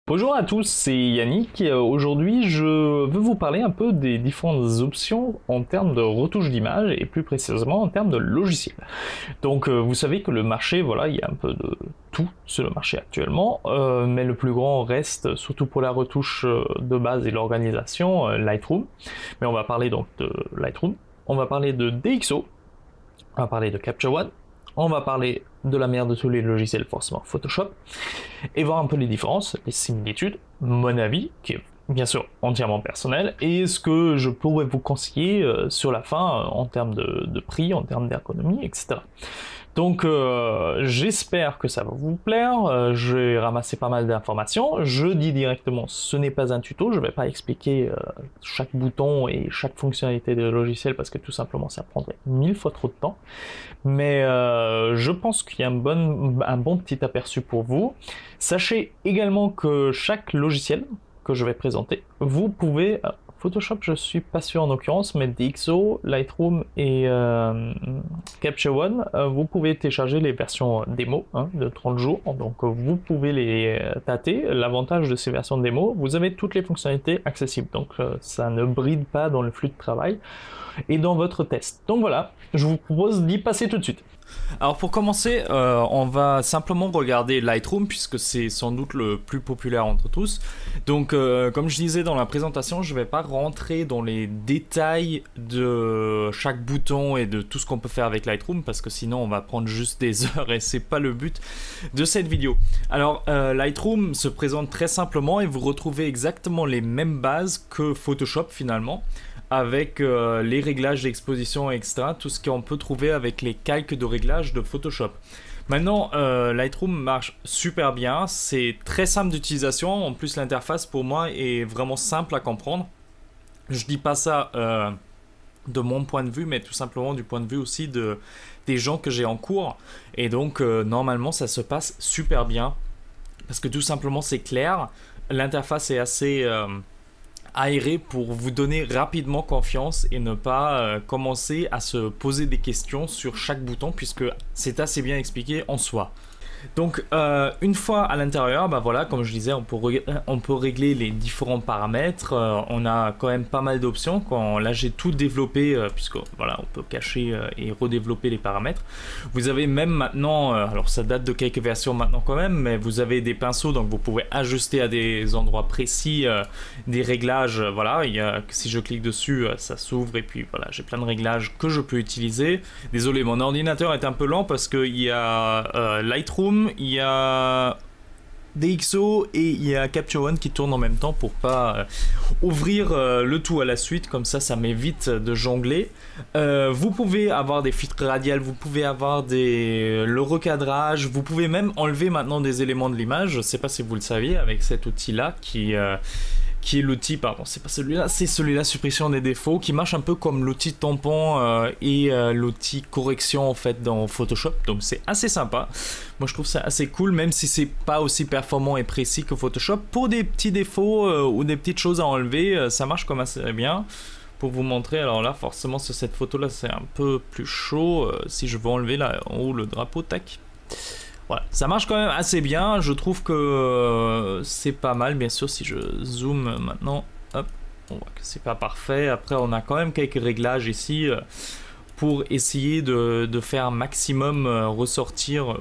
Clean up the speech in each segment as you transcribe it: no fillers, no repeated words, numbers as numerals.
Bonjour à tous, c'est Yannick. Aujourd'hui, je veux vous parler un peu des différentes options en termes de retouche d'image et plus précisément en termes de logiciels. Donc, vous savez que le marché, voilà, il y a un peu de tout sur le marché actuellement, mais le plus grand reste, surtout pour la retouche de base et l'organisation, Lightroom. Mais on va parler donc de Lightroom, on va parler de DxO, on va parler de Capture One, on va parler de la mère de tous les logiciels, forcément Photoshop, et voir un peu les différences, les similitudes, mon avis, qui est bien sûr entièrement personnel, et ce que je pourrais vous conseiller sur la fin en termes de prix, en termes d'ergonomie, etc. Donc j'espère que ça va vous plaire, j'ai ramassé pas mal d'informations, je dis directement ce n'est pas un tuto, je ne vais pas expliquer chaque bouton et chaque fonctionnalité de logiciel parce que tout simplement ça prendrait 1000 fois trop de temps, mais je pense qu'il y a un bon petit aperçu pour vous. Sachez également que chaque logiciel que je vais présenter, vous pouvez... Photoshop, je suis pas sûr en l'occurrence, mais DxO, Lightroom et Capture One, vous pouvez télécharger les versions démo de 30 jours, donc vous pouvez les tâter. L'avantage de ces versions démo, vous avez toutes les fonctionnalités accessibles, donc ça ne bride pas dans le flux de travail et dans votre test. Donc voilà, je vous propose d'y passer tout de suite. Alors pour commencer, on va simplement regarder Lightroom puisque c'est sans doute le plus populaire entre tous. Donc comme je disais dans la présentation, je ne vais pas rentrer dans les détails de chaque bouton et de tout ce qu'on peut faire avec Lightroom parce que sinon on va prendre juste des heures et c'est pas le but de cette vidéo. Alors Lightroom se présente très simplement et vous retrouvez exactement les mêmes bases que Photoshop finalement, avec les réglages d'exposition, etc. Tout ce qu'on peut trouver avec les calques de réglage de Photoshop. Maintenant, Lightroom marche super bien, c'est très simple d'utilisation, en plus l'interface pour moi est vraiment simple à comprendre. Je dis pas ça de mon point de vue, mais tout simplement du point de vue aussi des gens que j'ai en cours. Et donc, normalement, ça se passe super bien, parce que tout simplement c'est clair, l'interface est assez... aéré pour vous donner rapidement confiance et ne pas commencer à se poser des questions sur chaque bouton puisque c'est assez bien expliqué en soi. Donc une fois à l'intérieur, bah voilà, comme je disais, on peut régler les différents paramètres. On a quand même pas mal d'options. Là j'ai tout développé puisque voilà, on peut cacher et redévelopper les paramètres. Vous avez même maintenant, alors ça date de quelques versions maintenant quand même, mais vous avez des pinceaux, donc vous pouvez ajuster à des endroits précis des réglages. Voilà, si je clique dessus, ça s'ouvre et puis voilà, j'ai plein de réglages que je peux utiliser. Désolé, mon ordinateur est un peu lent parce qu'il y a Lightroom, il y a DxO et il y a Capture One qui tournent en même temps pour pas ouvrir le tout à la suite, comme ça m'évite de jongler. Vous pouvez avoir des filtres radiales, vous pouvez avoir le recadrage, vous pouvez même enlever maintenant des éléments de l'image. Je sais pas si vous le saviez avec cet outil là qui est l'outil, pardon, c'est pas celui-là, c'est celui-là, suppression des défauts, qui marche un peu comme l'outil tampon et l'outil correction en fait dans Photoshop, donc c'est assez sympa. Moi je trouve ça assez cool, même si c'est pas aussi performant et précis que Photoshop. Pour des petits défauts ou des petites choses à enlever, ça marche comme assez bien. Pour vous montrer, alors là forcément sur cette photo là c'est un peu plus chaud, si je veux enlever là en haut le drapeau, tac. Voilà, ça marche quand même assez bien, je trouve que c'est pas mal, bien sûr si je zoome maintenant, hop, on voit que c'est pas parfait. Après on a quand même quelques réglages ici pour essayer de faire un maximum ressortir,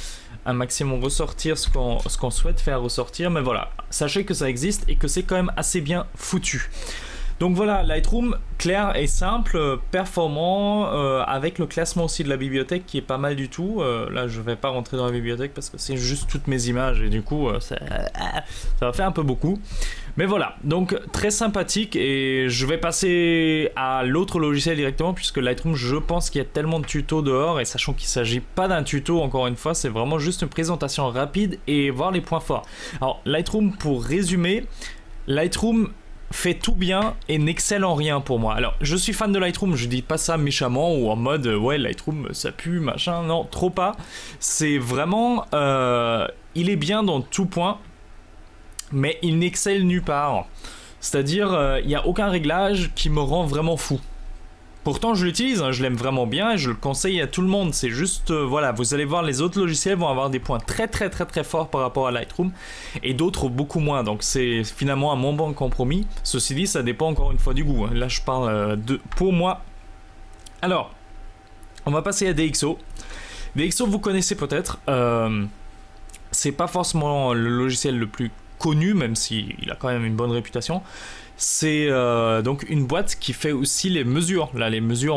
ce qu'on souhaite faire ressortir, mais voilà, sachez que ça existe et que c'est quand même assez bien foutu. Donc voilà, Lightroom, clair et simple, performant, avec le classement aussi de la bibliothèque qui est pas mal du tout. Là, je vais pas rentrer dans la bibliothèque parce que c'est juste toutes mes images et du coup, ça va faire un peu beaucoup. Mais voilà, donc très sympathique et je vais passer à l'autre logiciel directement puisque Lightroom, je pense qu'il y a tellement de tutos dehors et sachant qu'il ne s'agit pas d'un tuto, encore une fois, c'est vraiment juste une présentation rapide et voir les points forts. Alors, Lightroom, pour résumer, Lightroom fait tout bien et n'excelle en rien pour moi. Alors, je suis fan de Lightroom, je dis pas ça méchamment ou en mode ouais, Lightroom ça pue, machin, non, trop pas. C'est vraiment, il est bien dans tout point, mais il n'excelle nulle part. C'est-à-dire, il n'y a aucun réglage qui me rend vraiment fou. Pourtant je l'utilise, hein, je l'aime vraiment bien et je le conseille à tout le monde. C'est juste, voilà, vous allez voir les autres logiciels vont avoir des points très forts par rapport à Lightroom et d'autres beaucoup moins. Donc c'est finalement un bon compromis. Ceci dit, ça dépend encore une fois du goût, hein. Là je parle pour moi. Alors, on va passer à DxO. DxO vous connaissez peut-être. C'est pas forcément le logiciel le plus connu, même s'il a quand même une bonne réputation. C'est donc une boîte qui fait aussi les mesures, là, les mesures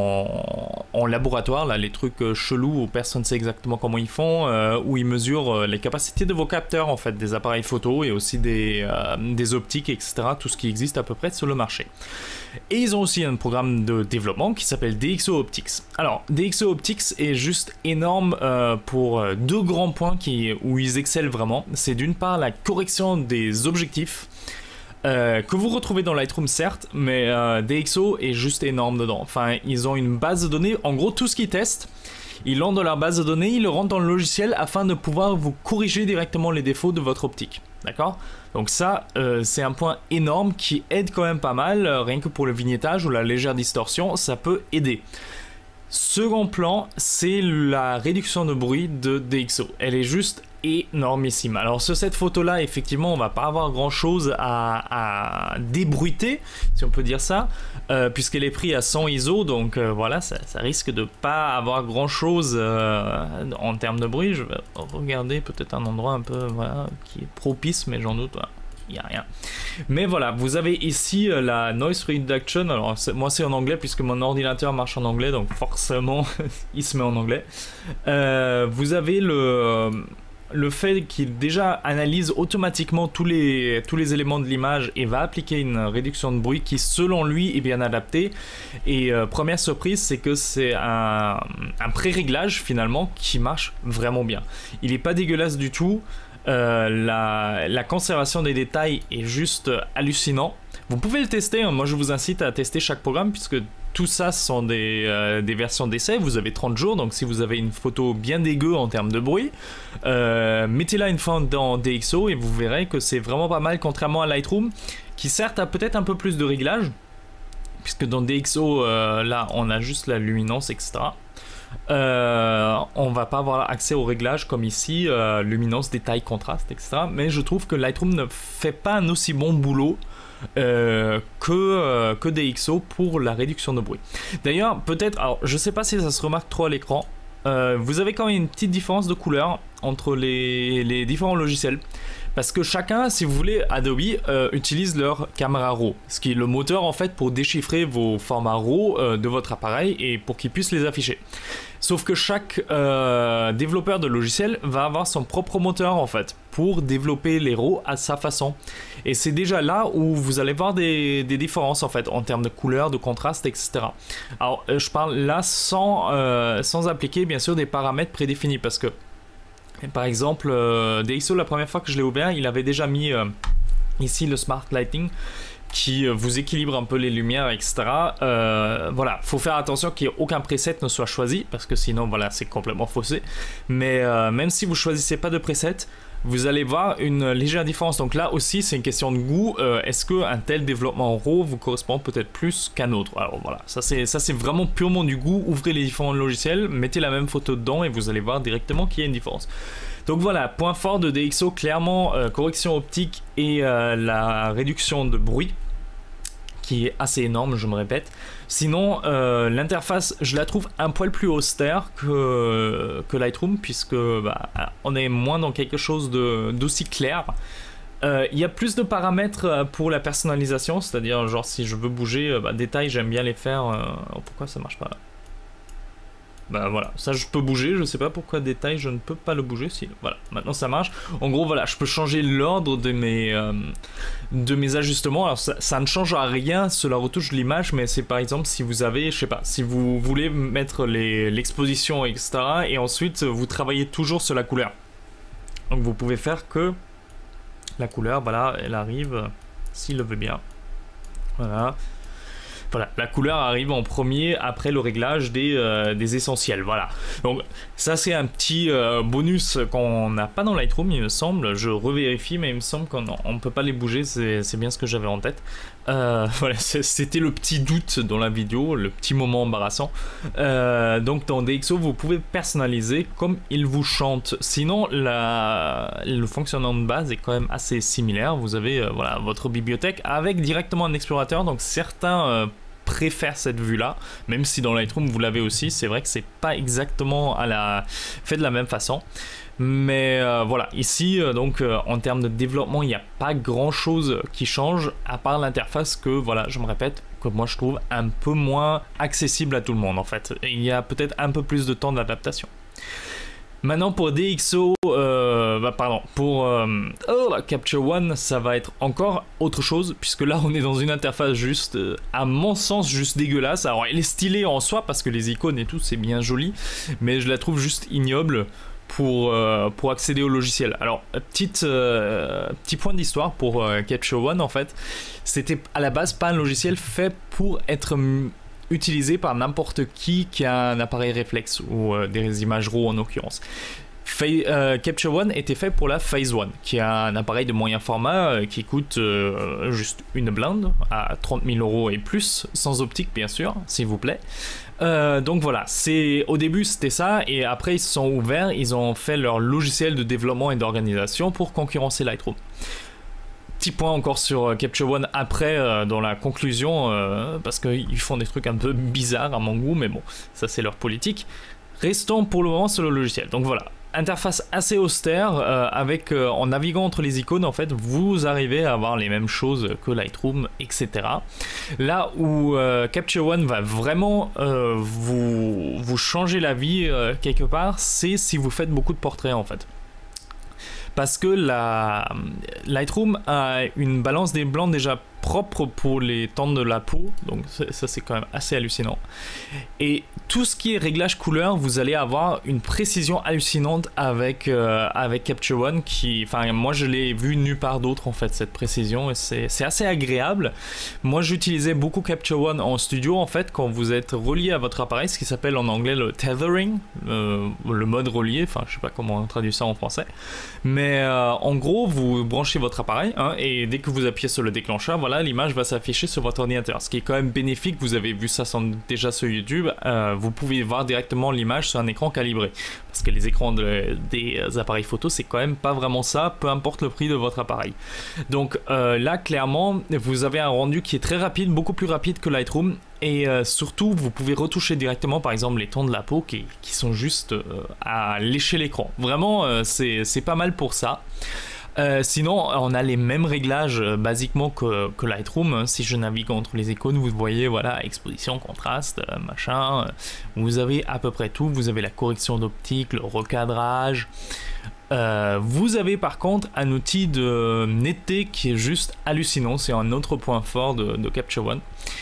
en laboratoire, là, les trucs chelous où personne ne sait exactement comment ils font, où ils mesurent les capacités de vos capteurs, en fait, des appareils photo et aussi des optiques, etc., tout ce qui existe à peu près sur le marché. Et ils ont aussi un programme de développement qui s'appelle DxO Optics. Alors, DxO Optics est juste énorme pour deux grands points où ils excellent vraiment. C'est d'une part la correction des objectifs, que vous retrouvez dans Lightroom certes, mais DxO est juste énorme dedans. Enfin, ils ont une base de données, en gros tout ce qu'ils testent, ils l'ont dans leur base de données, ils le rentrent dans le logiciel afin de pouvoir vous corriger directement les défauts de votre optique. D'accord? Donc ça, c'est un point énorme qui aide quand même pas mal, rien que pour le vignettage ou la légère distorsion, ça peut aider. Second plan, c'est la réduction de bruit de DxO. Elle est juste énormissime. Alors sur cette photo là, effectivement, on va pas avoir grand chose à débruiter, si on peut dire ça, puisqu'elle est prise à 100 ISO, donc voilà, ça risque de pas avoir grand chose en termes de bruit. Je vais regarder peut-être un endroit un peu, voilà, qui est propice, mais j'en doute, voilà. Il n'y a rien. Mais voilà, vous avez ici la noise reduction. Alors moi c'est en anglais puisque mon ordinateur marche en anglais, donc forcément il se met en anglais. Vous avez le fait qu'il déjà analyse automatiquement tous les éléments de l'image et va appliquer une réduction de bruit qui selon lui est bien adaptée. Et première surprise, c'est que c'est un pré-réglage finalement qui marche vraiment bien. Il n'est pas dégueulasse du tout. La conservation des détails est juste hallucinant. Vous pouvez le tester, hein. Moi je vous incite à tester chaque programme puisque tout ça sont des versions d'essai. Vous avez 30 jours, donc si vous avez une photo bien dégueu en termes de bruit, mettez-la une fois dans DxO et vous verrez que c'est vraiment pas mal, contrairement à Lightroom qui certes a peut-être un peu plus de réglages puisque dans DxO là on a juste la luminance, etc. On va pas avoir accès aux réglages comme ici, luminance, détail, contraste, etc. Mais je trouve que Lightroom ne fait pas un aussi bon boulot que DxO pour la réduction de bruit. D'ailleurs, peut-être, alors je sais pas si ça se remarque trop à l'écran, vous avez quand même une petite différence de couleur entre les différents logiciels. Parce que chacun, si vous voulez, Adobe utilise leur caméra RAW, ce qui est le moteur en fait pour déchiffrer vos formats RAW de votre appareil et pour qu'ils puissent les afficher. Sauf que chaque développeur de logiciel va avoir son propre moteur en fait pour développer les RAW à sa façon. Et c'est déjà là où vous allez voir des différences en fait en termes de couleur, de contraste, etc. Alors je parle là sans appliquer bien sûr des paramètres prédéfinis parce que par exemple, DxO, la première fois que je l'ai ouvert, il avait déjà mis ici le Smart Lighting qui vous équilibre un peu les lumières, etc. Voilà, faut faire attention qu'il n'y ait aucun preset ne soit choisi parce que sinon, voilà, c'est complètement faussé. Mais même si vous choisissez pas de preset, vous allez voir une légère différence. Donc là aussi, c'est une question de goût. Est-ce qu'un tel développement en RAW vous correspond peut-être plus qu'un autre? Alors voilà, ça c'est vraiment purement du goût. Ouvrez les différents logiciels, mettez la même photo dedans et vous allez voir directement qu'il y a une différence. Donc voilà, point fort de DxO, clairement, correction optique et la réduction de bruit, qui est assez énorme, je me répète. Sinon, l'interface, je la trouve un poil plus austère que Lightroom, puisque bah, on est moins dans quelque chose d'aussi clair. Il y a plus de paramètres pour la personnalisation, c'est-à-dire genre si je veux bouger, détails, j'aime bien les faire. Pourquoi ça marche pas là? Bah voilà, ça je peux bouger, je sais pas pourquoi détail je ne peux pas le bouger, si voilà, maintenant ça marche. En gros voilà, je peux changer l'ordre de mes ajustements. Alors ça ne change à rien sur la retouche de l'image, mais c'est par exemple si vous avez, je sais pas, si vous voulez mettre l'exposition, etc. et ensuite vous travaillez toujours sur la couleur. Donc vous pouvez faire que la couleur, voilà, elle arrive, s'il le veut bien. Voilà. Voilà, la couleur arrive en premier après le réglage des essentiels, voilà. Donc ça c'est un petit bonus qu'on n'a pas dans Lightroom il me semble, je revérifie mais il me semble qu'on ne peut pas les bouger, c'est bien ce que j'avais en tête. voilà, c'était le petit doute dans la vidéo, le petit moment embarrassant. Donc dans DxO, vous pouvez personnaliser comme il vous chante. Sinon, le fonctionnement de base est quand même assez similaire. Vous avez voilà, votre bibliothèque avec directement un explorateur. Donc certains préfèrent cette vue-là, même si dans Lightroom vous l'avez aussi. C'est vrai que c'est pas exactement fait de la même façon. Mais voilà, ici, donc en termes de développement, il n'y a pas grand chose qui change, à part l'interface que, voilà, je me répète, que moi je trouve un peu moins accessible à tout le monde en fait. Et il y a peut-être un peu plus de temps d'adaptation. Maintenant pour DxO, pour Capture One, ça va être encore autre chose, puisque là on est dans une interface juste, à mon sens, juste dégueulasse. Alors elle est stylée en soi, parce que les icônes et tout, c'est bien joli, mais je la trouve juste ignoble pour accéder au logiciel. Alors, petit point d'histoire pour Capture One, en fait, c'était à la base pas un logiciel fait pour être utilisé par n'importe qui a un appareil réflexe ou des images RAW en l'occurrence. Capture One était fait pour la Phase One, qui a un appareil de moyen format qui coûte juste une blinde à 30 000 € et plus, sans optique bien sûr, s'il vous plaît. Donc voilà, au début c'était ça, et après ils se sont ouverts, ils ont fait leur logiciel de développement et d'organisation pour concurrencer Lightroom. Petit point encore sur Capture One après dans la conclusion, parce qu'ils font des trucs un peu bizarres à mon goût, mais bon, ça c'est leur politique. Restons pour le moment sur le logiciel. Donc voilà, interface assez austère, en naviguant entre les icônes, en fait, vous arrivez à avoir les mêmes choses que Lightroom, etc. Là où Capture One va vraiment vous changer la vie quelque part, c'est si vous faites beaucoup de portraits, en fait. Parce que Lightroom a une balance des blancs déjà propre pour les tons de la peau, donc ça c'est quand même assez hallucinant. Et tout ce qui est réglage couleur, vous allez avoir une précision hallucinante avec Capture One, enfin moi je l'ai vu nulle part d'autre en fait, cette précision, et c'est assez agréable. Moi j'utilisais beaucoup Capture One en studio en fait, quand vous êtes relié à votre appareil, ce qui s'appelle en anglais le tethering, le mode relié, enfin je sais pas comment on traduit ça en français, mais en gros vous branchez votre appareil hein, et dès que vous appuyez sur le déclencheur, voilà, l'image va s'afficher sur votre ordinateur, ce qui est quand même bénéfique. Vous avez vu ça déjà sur YouTube, vous pouvez voir directement l'image sur un écran calibré, parce que les écrans des appareils photo c'est quand même pas vraiment ça, peu importe le prix de votre appareil. Donc là clairement vous avez un rendu qui est très rapide, beaucoup plus rapide que Lightroom, et surtout vous pouvez retoucher directement par exemple les tons de la peau qui sont juste à lécher l'écran. Vraiment c'est pas mal pour ça. Sinon, on a les mêmes réglages basiquement que Lightroom. Si je navigue entre les icônes, vous voyez, voilà, exposition, contraste, machin. Vous avez à peu près tout. Vous avez la correction d'optique, le recadrage. Vous avez par contre un outil de netteté qui est juste hallucinant. C'est un autre point fort de Capture One.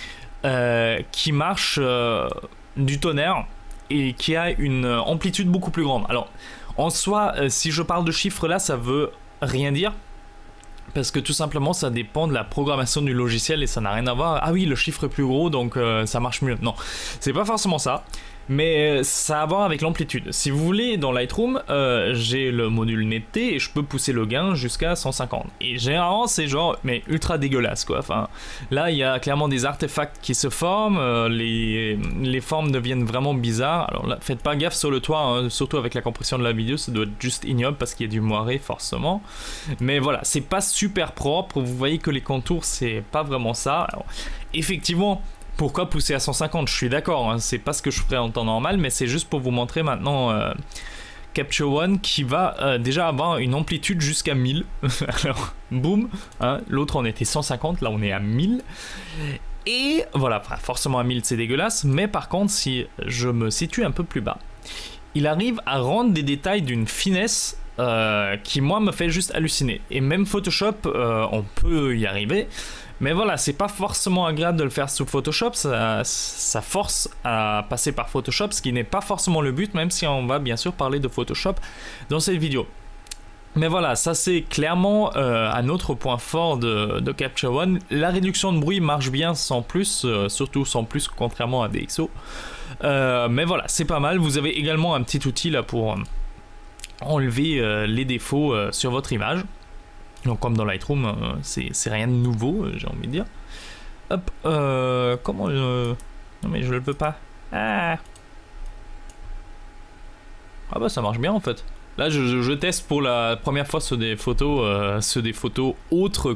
Qui marche du tonnerre et qui a une amplitude beaucoup plus grande. Alors, en soi, si je parle de chiffres là, ça veut rien dire, parce que tout simplement ça dépend de la programmation du logiciel et ça n'a rien à voir. Ah oui, le chiffre est plus gros donc ça marche mieux. Non, c'est pas forcément ça, mais ça a à voir avec l'amplitude. Si vous voulez, dans Lightroom j'ai le module netteté et je peux pousser le gain jusqu'à 150, et généralement c'est genre mais ultra dégueulasse quoi. Enfin là il y a clairement des artefacts qui se forment, les formes deviennent vraiment bizarres. Alors là faites pas gaffe sur le toit hein, surtout avec la compression de la vidéo, ça doit être juste ignoble parce qu'il y a du moiré forcément, mais voilà, c'est pas super propre. Vous voyez que les contours c'est pas vraiment ça. Alors, effectivement, pourquoi pousser à 150? Je suis d'accord, hein, c'est pas ce que je ferais en temps normal, mais c'est juste pour vous montrer maintenant Capture One qui va déjà avoir une amplitude jusqu'à 1000. Alors, boum, hein, l'autre on était 150, là on est à 1000. Et voilà, forcément à 1000 c'est dégueulasse, mais par contre si je me situe un peu plus bas, il arrive à rendre des détails d'une finesse qui moi me fait juste halluciner. Et même Photoshop, on peut y arriver. Mais voilà, c'est pas forcément agréable de le faire sous Photoshop, ça force à passer par Photoshop, ce qui n'est pas forcément le but, même si on va bien sûr parler de Photoshop dans cette vidéo. Mais voilà, ça c'est clairement un autre point fort de Capture One. La réduction de bruit marche bien sans plus, surtout sans plus contrairement à DxO. Mais voilà, c'est pas mal. Vous avez également un petit outil là pour enlever les défauts sur votre image. Donc comme dans Lightroom, c'est rien de nouveau, j'ai envie de dire. hop, comment non mais je le veux pas. Ah bah ça marche bien en fait. Là je teste pour la première fois sur des photos, autres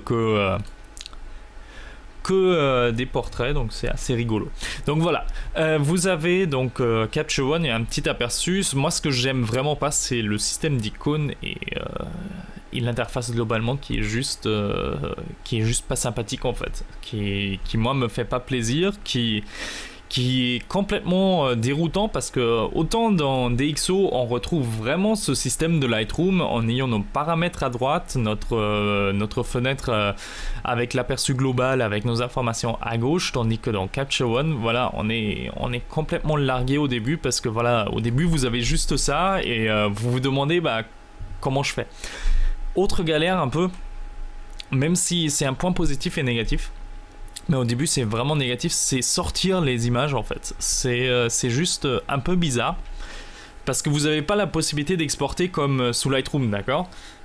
que des portraits, donc c'est assez rigolo. Donc voilà, vous avez donc Capture One et un petit aperçu. Moi ce que j'aime vraiment pas c'est le système d'icônes et l'interface globalement qui est juste pas sympathique en fait, qui moi me fait pas plaisir, qui est complètement déroutant parce que autant dans DxO on retrouve vraiment ce système de Lightroom en ayant nos paramètres à droite, notre fenêtre avec l'aperçu global, avec nos informations à gauche, tandis que dans Capture One, voilà, on est complètement largué au début parce que voilà, au début vous avez juste ça et vous vous demandez bah comment je fais. Autre galère un peu, même si c'est un point positif et négatif. Mais au début c'est vraiment négatif, c'est sortir les images en fait. C'est juste un peu bizarre. Parce que vous n'avez pas la possibilité d'exporter comme sous Lightroom, d'accord?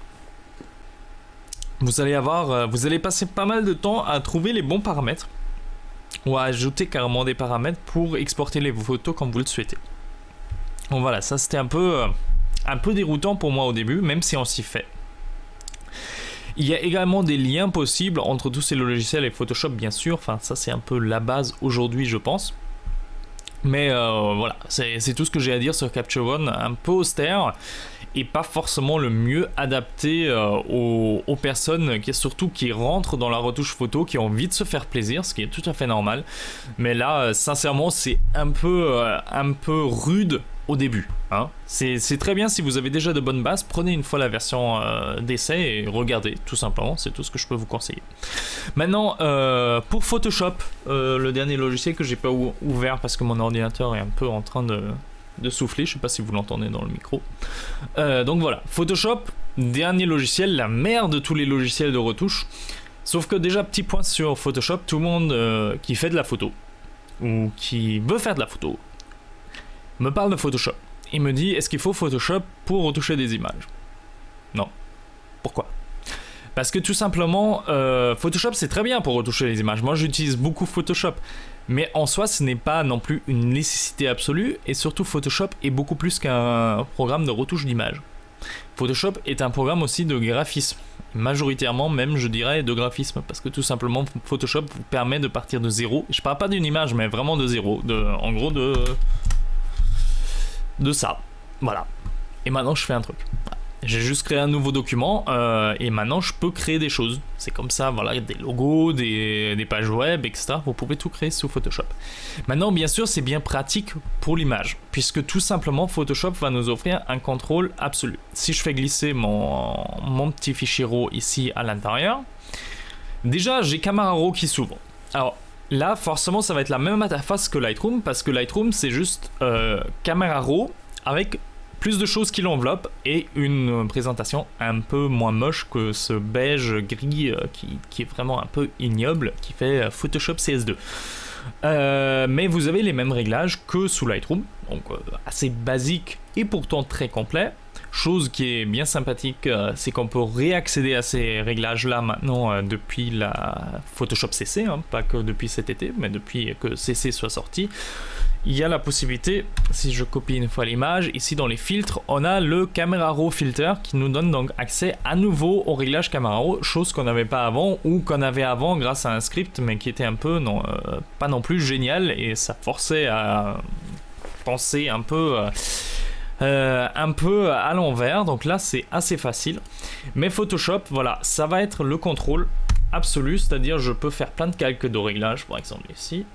Vous allez passer pas mal de temps à trouver les bons paramètres. Ou à ajouter carrément des paramètres pour exporter les photos comme vous le souhaitez. Donc voilà, ça c'était un peu déroutant pour moi au début, même si on s'y fait. Il y a également des liens possibles entre tous ces logiciels et Photoshop bien sûr, enfin ça c'est un peu la base aujourd'hui je pense. Mais voilà, c'est tout ce que j'ai à dire sur Capture One, un peu austère et pas forcément le mieux adapté aux personnes qui rentrent dans la retouche photo, qui ont envie de se faire plaisir, ce qui est tout à fait normal. Mais là, sincèrement, c'est un peu rude au début. Hein. C'est très bien si vous avez déjà de bonnes bases, prenez une fois la version d'essai et regardez, tout simplement, c'est tout ce que je peux vous conseiller. Maintenant, pour Photoshop, le dernier logiciel que j'ai pas ouvert parce que mon ordinateur est un peu en train de souffler, je sais pas si vous l'entendez dans le micro. Donc voilà, Photoshop, dernier logiciel, la mère de tous les logiciels de retouche. Sauf que déjà, petit point sur Photoshop, tout le monde qui fait de la photo, ou qui veut faire de la photo, me parle de Photoshop. Il me dit, est-ce qu'il faut Photoshop pour retoucher des images? Non. Pourquoi? Parce que tout simplement, Photoshop c'est très bien pour retoucher les images. Moi j'utilise beaucoup Photoshop. Mais en soi ce n'est pas non plus une nécessité absolue. Et surtout Photoshop est beaucoup plus qu'un programme de retouche d'images. Photoshop est un programme aussi de graphisme. Majoritairement même je dirais de graphisme. Parce que tout simplement Photoshop vous permet de partir de zéro. Je parle pas d'une image mais vraiment de zéro. En gros de ça. Voilà. Et maintenant je fais un truc. J'ai juste créé un nouveau document et maintenant je peux créer des choses. C'est comme ça, voilà, des logos, des pages web, etc. Vous pouvez tout créer sous Photoshop. Maintenant, bien sûr, c'est bien pratique pour l'image, puisque tout simplement Photoshop va nous offrir un contrôle absolu. Si je fais glisser mon petit fichier RAW ici à l'intérieur, déjà j'ai Camera Raw qui s'ouvre. Alors là, forcément, ça va être la même interface que Lightroom, parce que Lightroom c'est juste Camera Raw avec plus de choses qui l'enveloppent et une présentation un peu moins moche que ce beige gris qui est vraiment un peu ignoble, qui fait Photoshop CS2. Mais vous avez les mêmes réglages que sous Lightroom, donc assez basique et pourtant très complet. Chose qui est bien sympathique, c'est qu'on peut réaccéder à ces réglages là maintenant depuis la Photoshop CC, hein, pas que depuis cet été, mais depuis que CC soit sorti. Il y a la possibilité, si je copie une fois l'image, ici dans les filtres, on a le Camera Raw Filter qui nous donne donc accès à nouveau au réglage Camera Raw, chose qu'on n'avait pas avant ou qu'on avait avant grâce à un script mais qui était un peu pas non plus génial et ça forçait à penser un peu à l'envers. Donc là c'est assez facile, mais Photoshop, voilà, ça va être le contrôle absolu, c'est-à-dire je peux faire plein de calques de réglage, par exemple ici.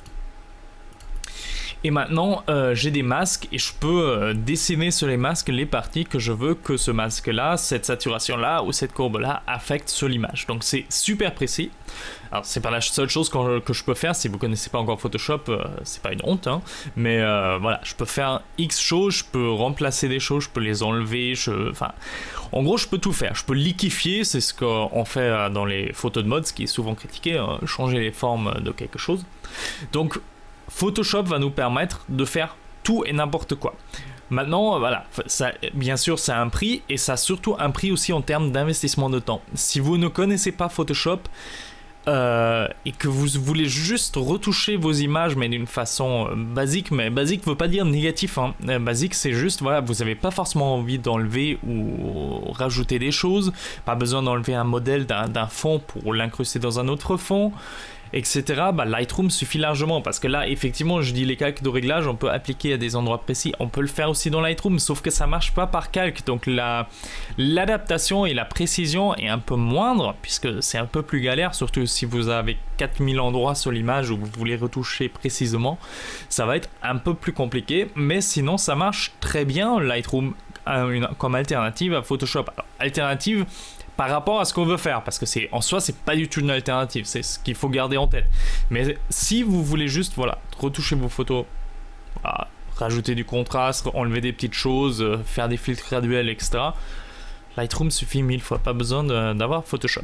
Et maintenant, j'ai des masques et je peux dessiner sur les masques les parties que je veux que ce masque-là, cette saturation-là ou cette courbe-là affecte sur l'image. Donc c'est super précis. Alors c'est pas la seule chose que je peux faire. Si vous connaissez pas encore Photoshop, c'est pas une honte, hein. Mais voilà, je peux faire X choses, je peux remplacer des choses, je peux les enlever. Enfin, en gros, je peux tout faire. Je peux liquéfier, c'est ce qu'on fait dans les photos de mode, ce qui est souvent critiqué, hein, changer les formes de quelque chose. Donc Photoshop va nous permettre de faire tout et n'importe quoi. Maintenant, voilà, ça, bien sûr, ça a un prix et ça a surtout un prix aussi en termes d'investissement de temps. Si vous ne connaissez pas Photoshop, et que vous voulez juste retoucher vos images mais d'une façon basique, mais basique veut pas dire négatif, hein. Basique c'est juste, voilà, vous n'avez pas forcément envie d'enlever ou rajouter des choses, pas besoin d'enlever un modèle d'un fond pour l'incruster dans un autre fond, etc. Bah, Lightroom suffit largement, parce que là effectivement je dis les calques de réglage on peut appliquer à des endroits précis, on peut le faire aussi dans Lightroom, sauf que ça marche pas par calque, donc l'adaptation et la précision est un peu moindre, puisque c'est un peu plus galère, surtout si vous avez 4000 endroits sur l'image où vous voulez retoucher précisément, ça va être un peu plus compliqué, mais sinon ça marche très bien Lightroom comme alternative à Photoshop. Alors, alternative par rapport à ce qu'on veut faire, parce que en soi c'est pas du tout une alternative, c'est ce qu'il faut garder en tête. Mais si vous voulez juste, voilà, retoucher vos photos, voilà, rajouter du contraste, enlever des petites choses, faire des filtres graduels, etc., Lightroom suffit 1000 fois, pas besoin d'avoir Photoshop.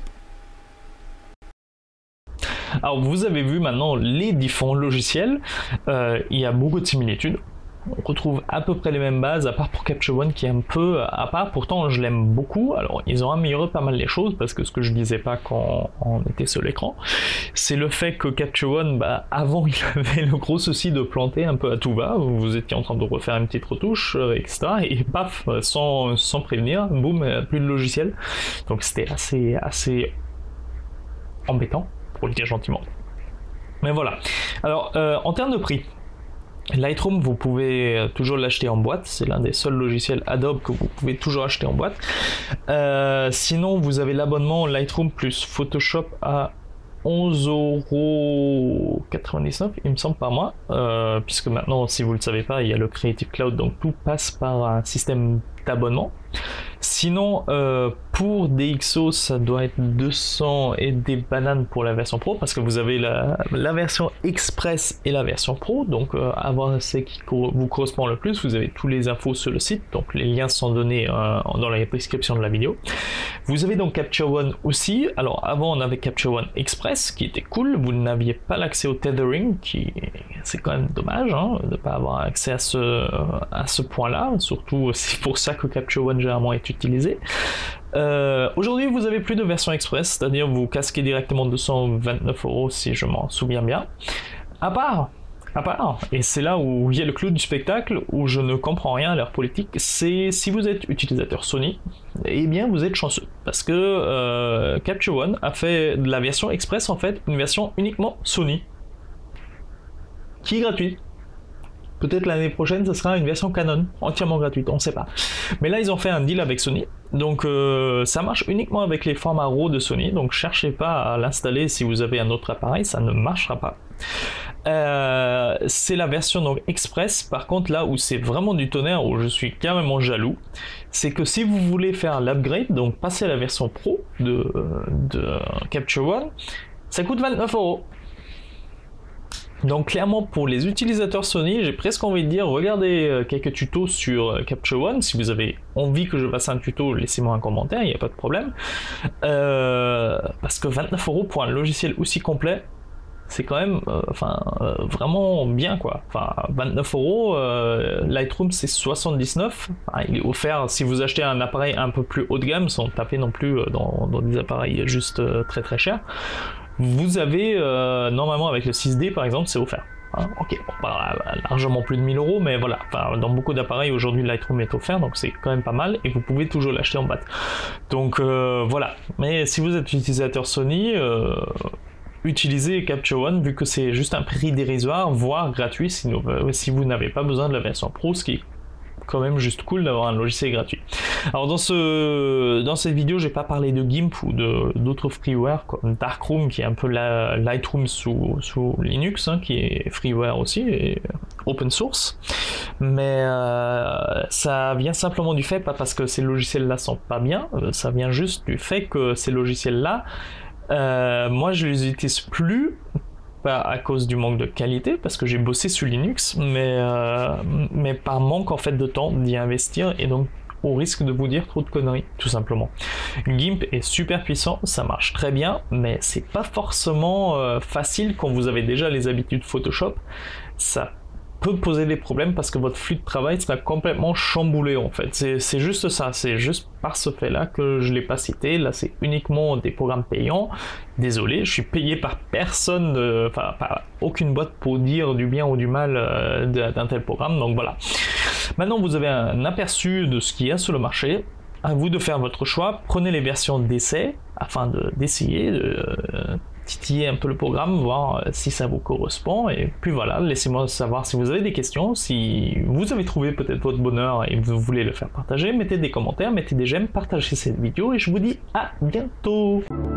Alors vous avez vu maintenant les différents logiciels, il y a beaucoup de similitudes. On retrouve à peu près les mêmes bases, à part pour Capture One qui est un peu à part, pourtant je l'aime beaucoup. Alors ils ont amélioré pas mal les choses, parce que ce que je disais pas quand on était sur l'écran, c'est le fait que Capture One, bah, avant il avait le gros souci de planter un peu à tout va, vous étiez en train de refaire une petite retouche, etc. Et paf, sans prévenir, boum, plus de logiciel. Donc c'était assez embêtant, pour le dire gentiment. Mais voilà. Alors en termes de prix, Lightroom, vous pouvez toujours l'acheter en boîte, c'est l'un des seuls logiciels Adobe que vous pouvez toujours acheter en boîte. Sinon, vous avez l'abonnement Lightroom plus Photoshop à 11,99€, il me semble, par mois, puisque maintenant, si vous ne le savez pas, il y a le Creative Cloud, donc tout passe par un système d'abonnement. Sinon, pour DxO, ça doit être 200 et des bananes pour la version Pro, parce que vous avez la version Express et la version Pro, donc avoir ce qui vous correspond le plus, vous avez tous les infos sur le site, donc les liens sont donnés dans la description de la vidéo. Vous avez donc Capture One aussi. Alors avant on avait Capture One Express qui était cool, vous n'aviez pas l'accès au tethering, c'est quand même dommage hein, de ne pas avoir accès à ce point là, surtout c'est pour ça que Capture One généralement est utilisé. Aujourd'hui vous avez plus de version Express, c'est-à-dire vous casquez directement 229€ si je m'en souviens bien. À part, et c'est là où il y a le clou du spectacle, où je ne comprends rien à leur politique, c'est si vous êtes utilisateur Sony, eh bien vous êtes chanceux, parce que Capture One a fait de la version Express en fait une version uniquement Sony, qui est gratuite. Peut-être l'année prochaine, ce sera une version Canon, entièrement gratuite, on ne sait pas. Mais là, ils ont fait un deal avec Sony, donc ça marche uniquement avec les formats RAW de Sony, donc cherchez pas à l'installer si vous avez un autre appareil, ça ne marchera pas. C'est la version donc Express. Par contre, là où c'est vraiment du tonnerre, où je suis carrément jaloux, c'est que si vous voulez faire l'upgrade, donc passer à la version Pro de Capture One, ça coûte 29€. Donc clairement pour les utilisateurs Sony, j'ai presque envie de dire, regardez quelques tutos sur Capture One, si vous avez envie que je fasse un tuto, laissez-moi un commentaire, il n'y a pas de problème. Parce que 29€ pour un logiciel aussi complet, c'est quand même vraiment bien quoi. Enfin 29€, Lightroom c'est 79, il est offert si vous achetez un appareil un peu plus haut de gamme, sans taper non plus dans des appareils juste très très chers. Vous avez normalement avec le 6D par exemple c'est offert. Hein, ok, bon, pas largement plus de 1000€, mais voilà, enfin, dans beaucoup d'appareils aujourd'hui Lightroom est offert, donc c'est quand même pas mal, et vous pouvez toujours l'acheter en boîte. Donc voilà, mais si vous êtes utilisateur Sony, utilisez Capture One vu que c'est juste un prix dérisoire, voire gratuit si vous n'avez pas besoin de la version Pro, ce qui est quand même juste cool d'avoir un logiciel gratuit. Alors dans cette vidéo, j'ai pas parlé de GIMP ou d'autres freeware comme Darkroom qui est un peu la Lightroom sous Linux, hein, qui est freeware aussi et open source. Mais ça vient simplement du fait, pas parce que ces logiciels-là sont pas bien, ça vient juste du fait que ces logiciels-là, moi je les utilise plus. Pas à cause du manque de qualité, parce que j'ai bossé sur Linux, mais par manque en fait de temps d'y investir, et donc au risque de vous dire trop de conneries, tout simplement. GIMP est super puissant, ça marche très bien, mais c'est pas forcément facile quand vous avez déjà les habitudes Photoshop. Ça peut poser des problèmes parce que votre flux de travail sera complètement chamboulé en fait. C'est juste ça, c'est juste par ce fait-là que je ne l'ai pas cité. Là, c'est uniquement des programmes payants. Désolé, je suis payé par personne, enfin par aucune boîte pour dire du bien ou du mal d'un tel programme. Donc voilà. Maintenant, vous avez un aperçu de ce qu'il y a sur le marché. À vous de faire votre choix. Prenez les versions d'essai afin d'essayer de titiller un peu le programme, voir si ça vous correspond, et puis voilà, laissez-moi savoir si vous avez des questions, si vous avez trouvé peut-être votre bonheur et vous voulez le faire partager, mettez des commentaires, mettez des j'aime, partagez cette vidéo, et je vous dis à bientôt.